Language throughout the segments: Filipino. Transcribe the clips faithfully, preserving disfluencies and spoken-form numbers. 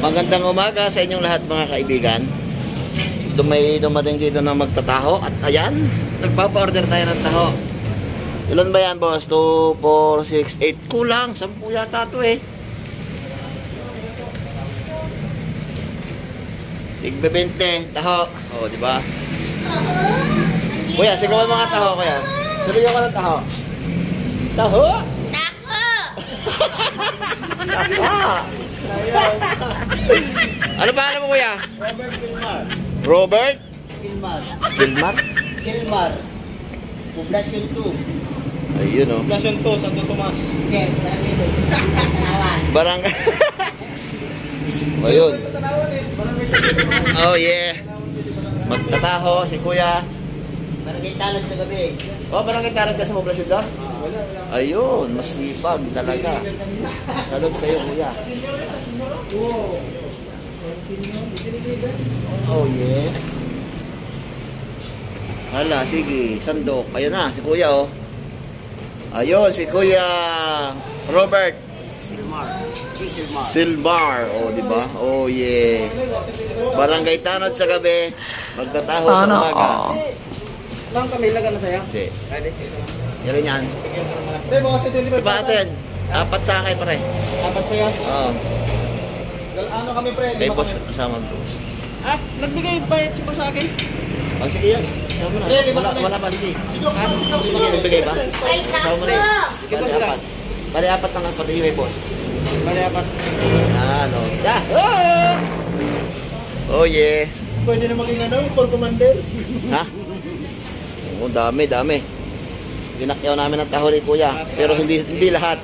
Magandang umaga sa inyong lahat mga kaibigan. Ito may dumating dito na magtataho. At ayan, nagpapa-order tayo ng taho. Ilan ba yan boss? two, four, six, eight. Kulang, sampu yata ito eh. Tigbe twenty, taho. O, oh, diba? Kuya, sigawan mga taho kuya. Sabihin ko ng taho. Taho! Taho! Ano pa alam mo kuya? Robert Silmar. Robert? Silmar. Silmar? Silmar. Poblacion two. Ayun o. Poblacion two, Santo Tomas. Yes, Barangay Tanawan. Barangay. Ayun. Oh yeah. Magtataho si kuya. Barangay Tanod sa gabi. Oh, barangay Tanod ka sa poblasyon doon? Ayun, masipag talaga. Salud sa'yo kuya. Oh yeah. Hala, sige, sandok. Ayun na, si kuya oh. Ayun, si kuya Robert Silmar. Si Silmar. Silmar, oh, di ba? Oh yeah. Barangay Tanod sa gabi, magtataho sa umaga. Ma'am, kami lagan na sa'yo? Hindi. Ready? Yan yan. Sa'yo, boss, twenty-five Diba atin? Apat sa akin pare. Apat sa'yo? Oo. Ano kami, pre? Kay boss kasama mo. Ah, nagbigay ba yung sipo sa akin? Oh, sige yan. Kasama mo na. Hindi, lima Wala, kami. wala pa, hindi. Sigok, Ah, sigok, sige, sigok. nagbigay ba? Ay, Kasama mo na yun. Sige, boss Bali lang. apat. Bali apat lang ang pati yung boss. Bali, apat. Yan, oh. Yeah. Oh! Oh, yeah. Pwede na maging ano, for commander. Ha? Oo, dami, dami. Pinakyaw namin ang taho ni kuya. Pero hindi hindi lahat.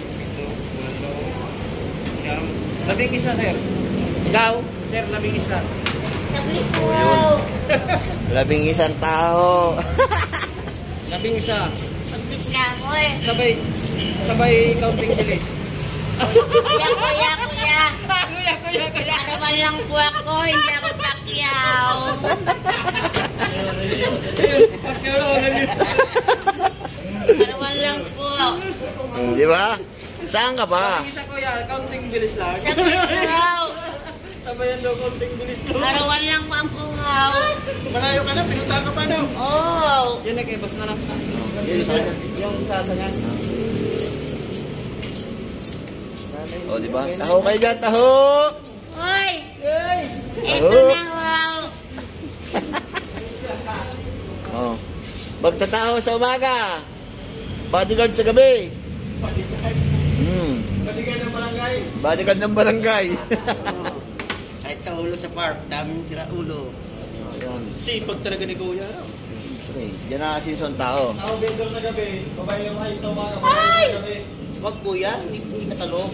Labing isa, sir. Ikaw? Sir, labing isa. sabi ko, wow. Labing isang taho. Labing isa. Pagpit na ako eh. Sabay, sabay counting bilis. Kuya, kuya, kuya. Kuya, kuya, kuya. Ano man lang po ako, hindi ako pakyaw. Ano man lang po. Di ba? Saan ka ba? Isa kuya, counting bilis lang. Sabi ko, wow. Sabayan daw counting bilis to. Arawan lang po ang kungaw. Malayo ka na, pinunta ka pa daw. Oh. Yan na kay boss na lang. Yun, sa kanya. Yung sasa niya. O, di ba? Taho kayo dyan, taho! Hoy. Guys! Ito na, wow. Oh. Magtataho sa umaga. Bodyguard sa gabi. Hmm. Bodyguard ng barangay. Bodyguard ng barangay. Kahit sa ulo sa park, daming sira ulo. Oh, yun. Sipag talaga ni Kuya. No? Siyempre, yan ang season tao. Ako vendor sa gabi, babae yung mahal sa umaga, babae sa gabi. Wag kuya, hindi ka talo.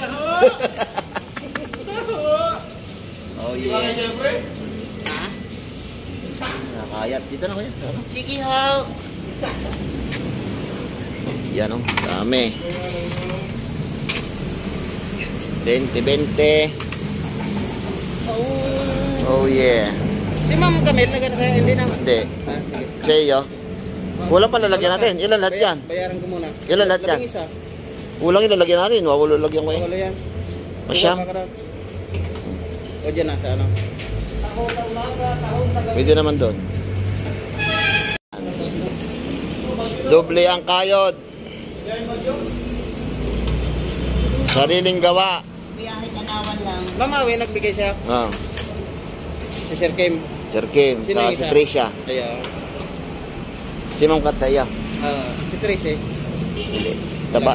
Oh, Di ba kayo yeah. siyempre? Ha? Nakakayat. Dito na kuya. Ano? Sige ho. Yan o. Dami. twenty, twenty. Oh. Oh, yeah. Si Ma'am Camille, nagano kaya hindi na. Hindi. Sa'yo. Kulang pa lalagyan natin. Ilan lahat yan? Bayaran ko muna. Ilan lahat yan? Labing isa. Kulang ilalagyan natin. Wawalo lagyan ko eh. Wala yan. Masyam. O dyan na, sa ano? Pwede naman doon. Doble ang kayod. Sariling gawa. Biyahe tanawan lang. Mamawi, nagbigay siya. Ah, Si Sir Kim. Sir Kim, Sino sa yung si isa? Tricia. Kaya, Si Ma'am Kat sa iya. ah, si Trish eh. Hindi. Taba.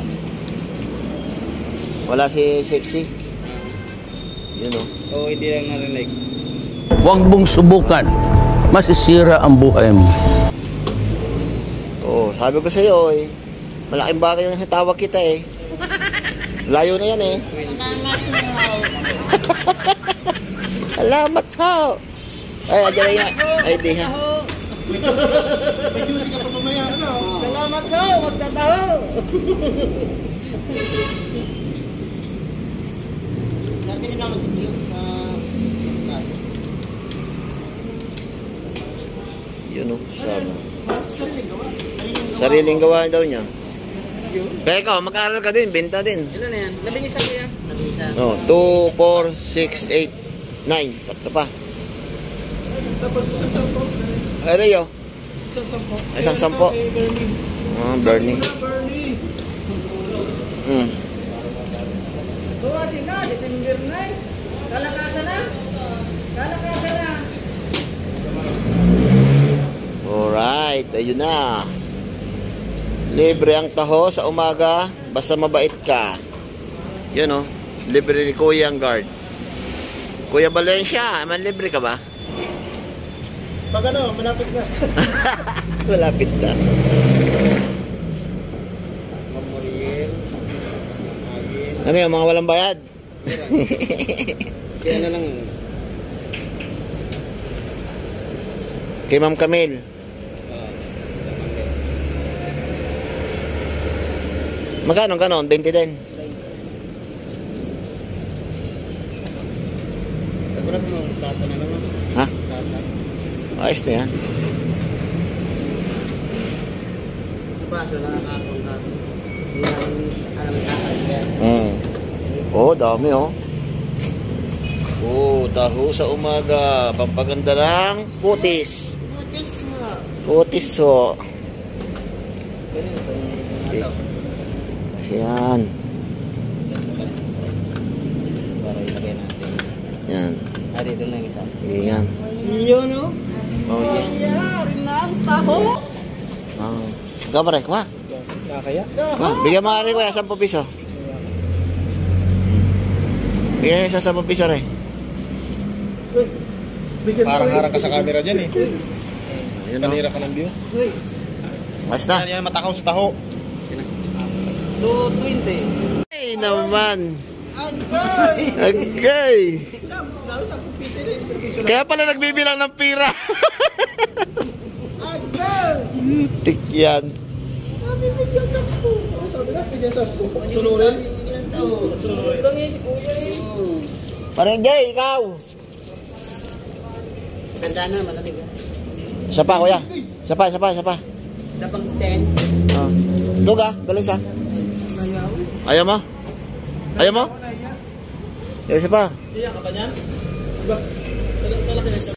Wala si Sexy. Yun o. O hindi lang narinig. Huwag mong subukan. Masisira ang buhay mo. Oo, sabi ko sa iyo eh. Malaking bagay yung tawag kita eh. Layo na yan eh. Salamat ho. Salamat ho. Ay, adyan na yan. Ay, di ha. May duty ka pa mamaya, ano? Salamat ho, magtataho! Dati rin ako nag-studio sa... Yun o, sama. Sariling gawa daw niya. Pero ikaw, mag-aaral ka din, benta din. Ilan na yan? Labing isa kuya. isa. Oh, two, four, six, eight, nine. Tatlo pa. Tapos isang sampo. Ay, Rio. Isang sampo. Isang sampo. Kay Bernie. Ah, Bernie. Ah, Bernie. Hmm. Tuwasin na, December nine. Kalakasan na. Kalakasan na. Alright, ayun na. Libre ang taho sa umaga, basta mabait ka. Yun oh, libre ni Kuya ang guard. Kuya Valencia, man libre ka ba? Pag ano, malapit na. Malapit na. Ano yung mga walang bayad? Kaya na lang. Kay Ma'am Camille. Magkano ganon? twenty din. Sagulat mo, tasa na naman. Ha? Tasa. Ayos na yan. Baso na nakakong ka. Hindi namin alam sa akin. Hmm. Oh, dami oh. Oh, taho sa umaga. Pampaganda ng putis. Butis mo. Putis oh. Okay. Yan. Para ilagay natin. Yan. Ah, dito na yung isa. Yan. Yun o. Oh, yan. Yari na ang taho. Oh. Gamare, kuha. Nakaya? Kuha. Bigyan mo nga rin kuya, sampu piso. Bigyan mo isa sampu piso rin. Parang harang ka sa camera dyan eh. Yan o. Kanira ka ng view. Mas na. Yan, yan, matakaw sa taho. two twenty. Ay naman. Agay. Kaya pala nagbibilang ng pira. Tik yan. Sabi na, pigyan sa sunurin. Sunurin lang eh, si Kuya eh. Parang gay, ikaw. Ganda na, malamig. Isa pa, kuya. Isa pa, isa pa, isa pa. Isa pang stand. Oh. Duga, galis ha. Mayaw. Ayaw mo? Ayaw mo? Ayaw isa pa. Iyak ka ba niyan? Diba? Sa laki na siya.